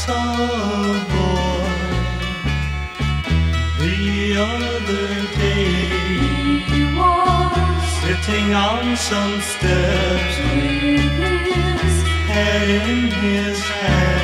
saw a boy the other day. He was sitting on some steps with his head in his hand.